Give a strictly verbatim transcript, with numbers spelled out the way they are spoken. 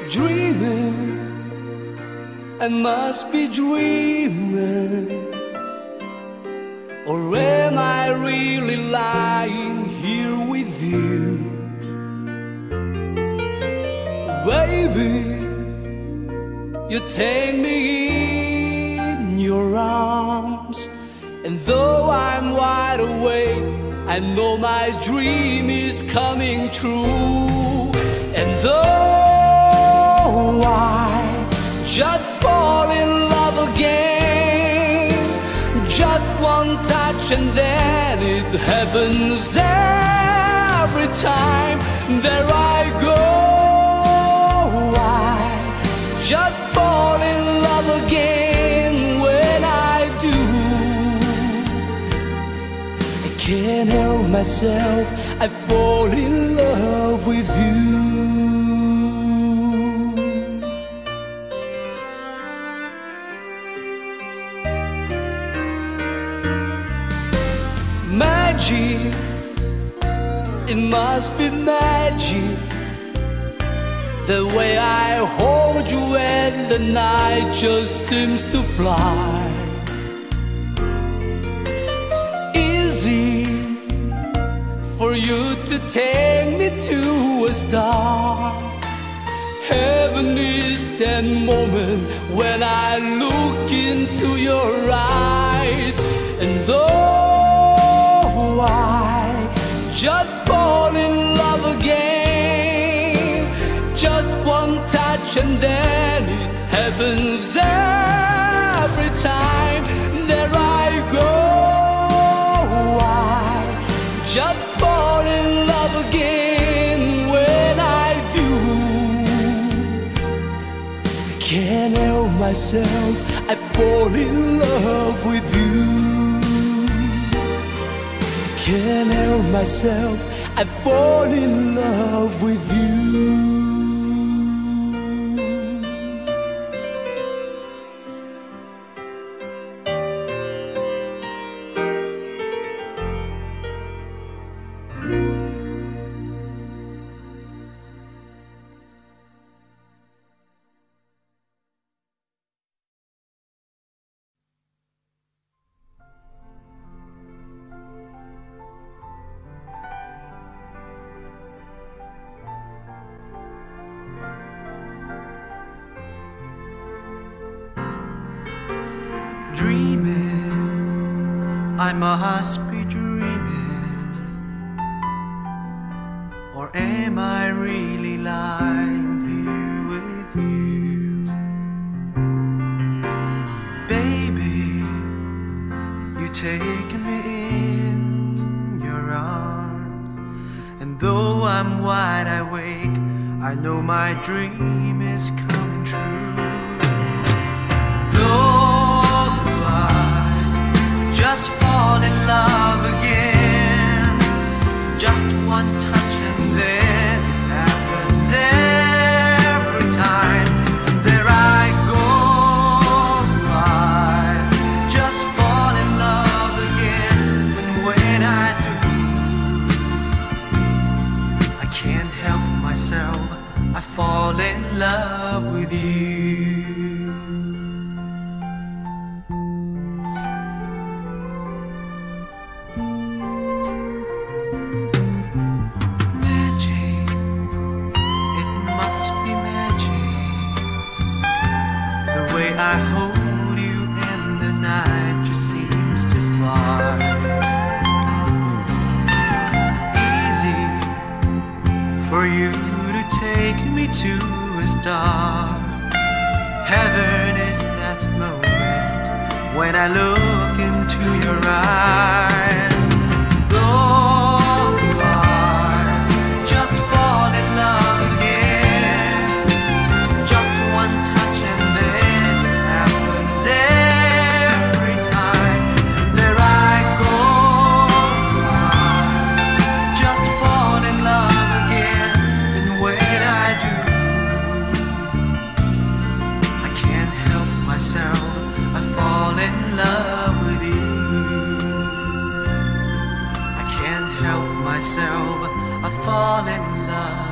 dreaming, I must be dreaming. Or am I really lying here with you? Baby, you take me in your arms, and though I'm wide awake, I know my dream is coming true. And though I just fall in love again, just one touch and then it happens every time. There I go, I just fall in love again. When I do, I can't help myself, I fall in love with you. Magic, it must be magic, the way I hold you and the night just seems to fly. Easy for you to take me to a star. Heaven is that moment when I look into your eyes. And though I just fall in love again, just one touch and then it happens every time. There I go, I just fall in love again. When I do, I can't help myself, I fall in love with you. Can't help myself, I fall in love with you. Dreaming, I must be dreaming. Or am I really lying here with you? Baby, you take me in your arms, and though I'm wide awake, I know my dream is coming true. Just fall in love again, just one touch and then it happens every time. And there I go, I just fall in love again. And when I do, I can't help myself, I fall in love with you. I hold you and the night just seems to fly. Easy for you to take me to a star. Heaven is that moment when I look into your eyes. Though I just fall in love again, just one touch and then every time. There I go, I just fall in love again. And when I do, I can't help myself, I fall in love with you. I can't help myself, I fall in love.